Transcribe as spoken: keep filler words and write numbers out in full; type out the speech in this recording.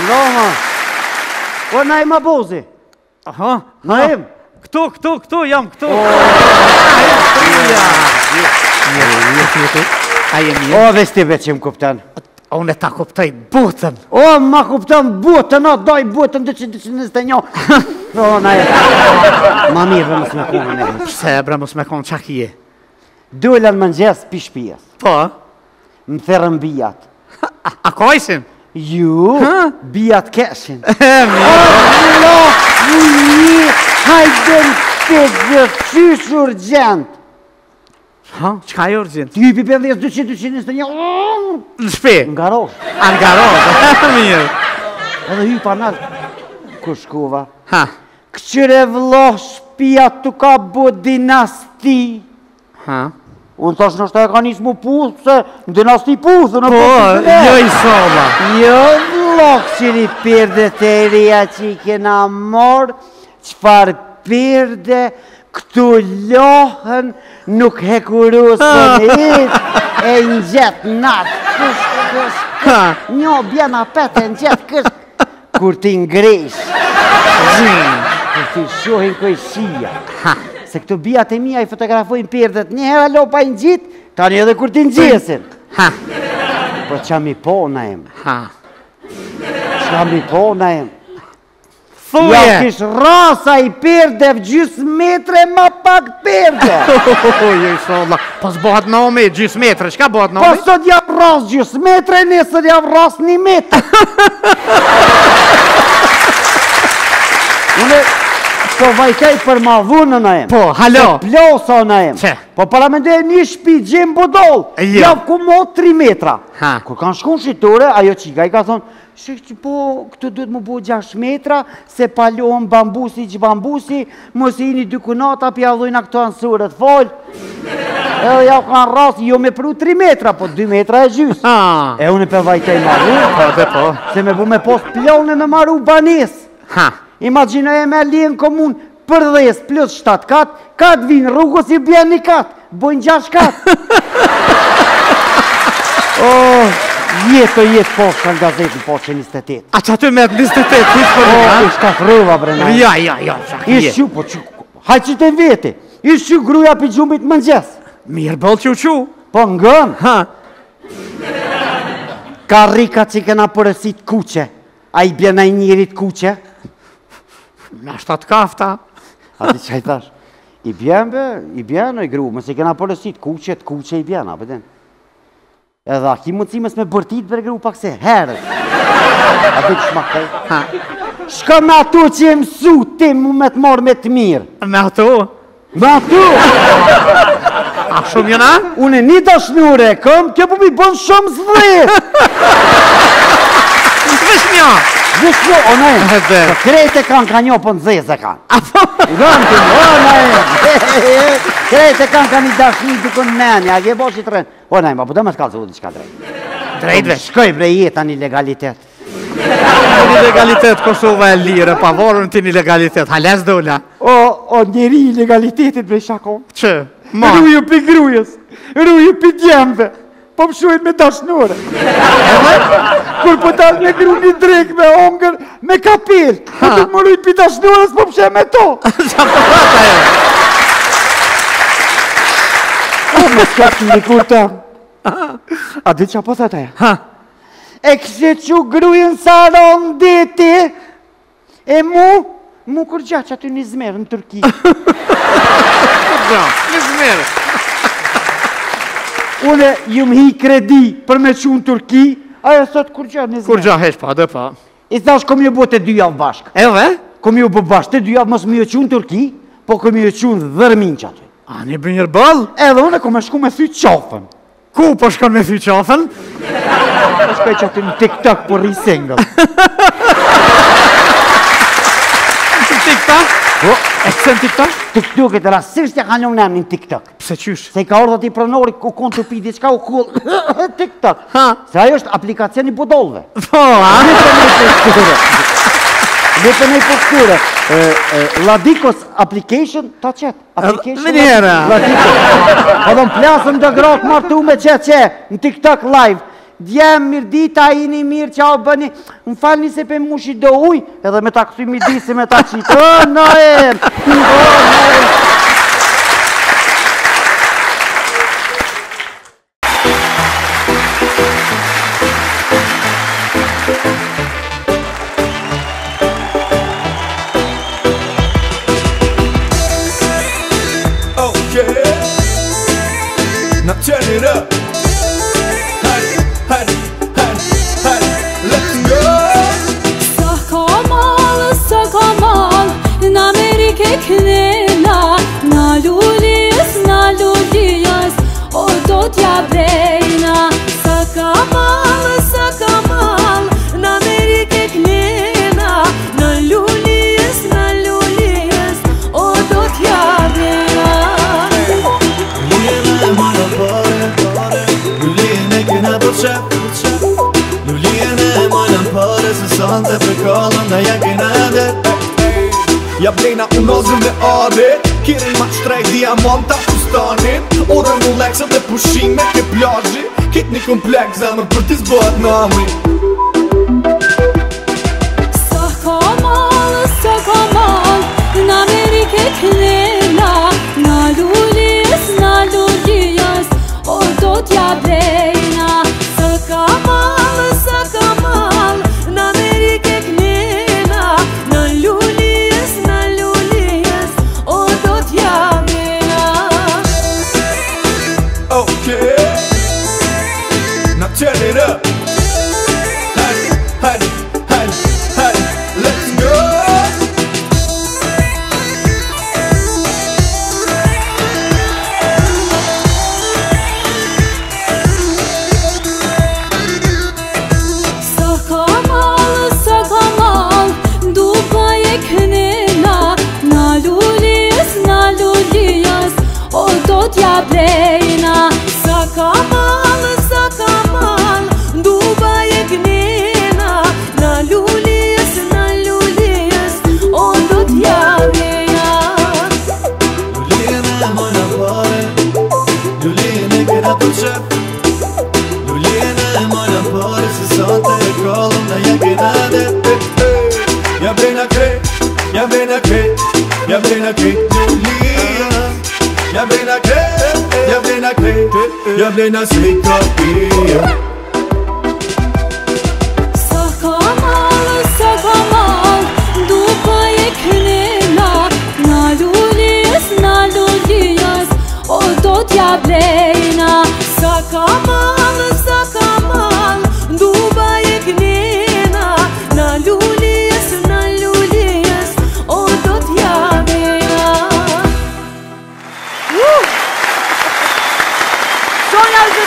Loma. O, na e ma bozi. Aha. Na e më. Këtu, këtu, këtu, jam këtu. A jemi mirë? O, dhe s'tibe që më kuptan. Unë e ta kuptoj botën. O, ma kuptan botën, o, doj botën dy qind njëzet e një. O, na e. Ma mirë dhe mësë me konë në e. Pse, bre, mos me konë qa kije? Dojlan më njës pi shpijes. Po? Më therën bijat. A ka isim? Ju, bijat keshin. E, mirë. O, ujë, hajden të gjëfysh urgent. Ha, qka e urgent? Ty pi pëndjes dy qind dy qind njëzet e një. Në shpi? Nga rosh. A nga rosh, mirë. Edhe hy pa nalë. Kur shkova? Ha. Këqyre vlo shpia të ka bo dinasti. Ha. Unë tash nështë e ka njës mu puthë, se në dinasti puthë, në Po, jo i sola. Jo vlo këqyri pirde të reja që i kena morë, qëfar pirde këtu lohën nuk hekurusën it, e në gjetë natë, kësh, kësh, kësh, njo bjena pete në gjetë kësh, kur ti ngresh, kur ti shohin këj shia. Se këtu bijat e mija i fotografojnë pirdet, njëherë alo pa i në gjitë, tani edhe kur ti në gjesin. Ha. Po qa mi po në em, Ha. qa mi po në em. Thuje. Ja kish rasa i pirdev gjys metre ma pak pirde. Jo i sola. Po s'bohat nomi, gjys metre, qka bohat Po nomi? sot jam ras gjys metre, nesër jam ras një metre. Une, po vajtej për ma vunë në em. Po, halo. Plosa në em. Qe? Po paramendej një shpi gjem budol. Jo. Jam ku mo tri metra. Ha. Kur kanë shkun shqitore, ajo qika i ka thonë, shik që po, këtu duhet më bu gjashtë metra, se palohën bambusi që bambusi, mos i një dy kunata, pja dhujna këto ansurët fol. Edhe ja kanë rasti, jo me pru tri metra, po dy metra e gjysë. Ha. E unë për vajtej maru, Po, dhe po. se me bu me post plone me maru banis. Ha. Imaginoj e me lijen komun për dhes plus shtatë kat, kat vinë rrugës i bjen një kat, bojnë gjash kat. Oh, jetë o jetë poshtë në gazetin poshtë njëzet e tetë. A që aty me njëzet e tetë, hitë për Oh, një, ishka frëva brena. Ja, ja, ja, qa kije. Ishtë që, po që, hajtë që të veti, ishtë që gruja për gjumit më njës. Mirë bëllë që u që. Po ngën, Ha. ka rika që kena përësit kuqe, a i bjena i njerit kuqe. Në shtat kafta. A ti që i thash, i bjen be, i bjen o i gru, mëse kena përësit kuqe, të kuqe i bjen, a pëten. Edhe a ki mundësimës me bërtit për gru pak se herët. A ti që shmakaj? Ha. Shka me ato që e mësu ti mu me të marrë me të mirë. Me ato. Me ato! A shumë jena? Unë e një dashnure e këm, kjo po mi bon shumë zvrit. Në të vesh mja. Vishë jo, o ne, Edhe. të krejt e kanë ka një po në zezë e kanë. Apo? Gëmë të më, o ne, krejt e kanë ka një dashni dukën meni, a gje bo që të rënë. O ne, ma po do me shkallë zë u diqka drejt. Drejt vesh. Shkoj bre jeta një legalitet. Një legalitet Kosova e lire, pavorën ti një legalitet. Hales dola. O, o njeri i legalitetit bre shakon. Që? Ma. Ruju pi grujës, ruju pi djemve, po më shuajt me dashnore. Kur po tas me gru një drek me ongër, me kapil, po të më rujt pi dashnores, po më shuaj me to. Qa po rata e? O, me s'kap që një kur të. A di qa po thët e? Ha. E kështë që grujën sa ronditi, e mu, mu kur gjatë që aty një zmerë në Turki. Ja, një zmerë. Une ju më hi kredi për me që në Turki, ajo sot kur gjatë një zmerë. Kur gja hesh pa, dhe pa. I thash kom ju bo të dy javë bashkë. Edhe? Kom ju bo bashkë të dy javë, mos më ju që në Turki, po kom ju që në dhërmin që aty. A një bë njërë bëllë? Edhe une kom e shku me thy qafën. Ku po shkon me thy qafën? Po shkoj që aty në TikTok për rri single. TikTok? Po, E këse në TikTok? TikTok e të rasisht ja ka një në TikTok. Pse qysh? Se i ka ordat i pronori ku konë të pi diçka u kull TikTok. Ha. Se ajo është aplikacioni budolve. Po, a? Lepe në i posture. Ladikos application, ta qetë. Application. Më njëra. Ladikos. Po do më plasëm dhe gratë martu me qetë që në TikTok live. djem mirë dita, jini mirë, qa o bëni, më falni se pe mushi do uj, edhe me ta kësuj midisi me ta qitë, o, no e, o, no e. Now turn it up. Honey, honey, honey, honey, let's go. Sakamal, sakamal, na Amerike knela, na lulias, na lulias, o do t'ja brejna. Sakamal, sakamal, na Amerike knela, na lulias, na lulias, o do t'ja brejna. Lulien e mojnë në pare se sante për kallën da ja kena dhe Ja blejna unozën dhe ade Kirin ma shtrejt diamanta fustanin Orën u leksët dhe pushime ke plajji Kit një kompleks zemër për t'i zbohat nami Sakamal, sakamal, na Amerike knela, na lulias, na lulias, o do t'ja brejna. Sakamal, sakamal, na Amerike knela, na lulias, na lulias, o do t'ja brejna. Okay Now turn it up Honey, honey, honey, honey, let's go Sakamal, sakamal, Dubai e knela, na lulias, na lulias, o do t'ja brejna. Sakamal, sakamal, Dubai e knela, na lulias, na lulias, o do t'ja brejna. Lulien e mojnë në pare Lulien e kena për qep Lulien e mojnë në pare Se sante e kallën da ja kena dhe Ja brejna krejt, ja brejna krejt Ja brejna krejt Lulien Ja brejna krejt, ja brejna krejt Ja brejna se i kapija Sakamal, sakamal, Dubai e knela, na lulias, na lulias, o do t'ja brejna. Sakamal, sakamal, Dubai e knela, na lulias, na lulias, o do t'ja brejna. Sonja